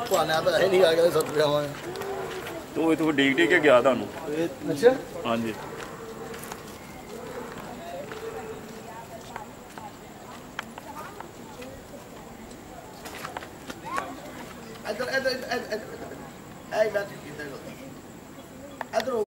ਭਾਣਾ ਤਾਂ ਹੈ ਨਹੀਂ ਆ ਗਿਆ 7 ਰੁਪਏ ਤੂੰ ਇਥੋਂ ਡੀਕ ਡੀ ਕੇ ਗਿਆ ਤੁਹਾਨੂੰ ਅੱਛਾ ਹਾਂਜੀ ਇੱਧਰ ਇੱਧਰ ਇੱਧਰ ਇੱਧਰ ਇਹ ਬਾਤ ਕਿੱਥੇ ਗਲਤੀ ਇੱਧਰ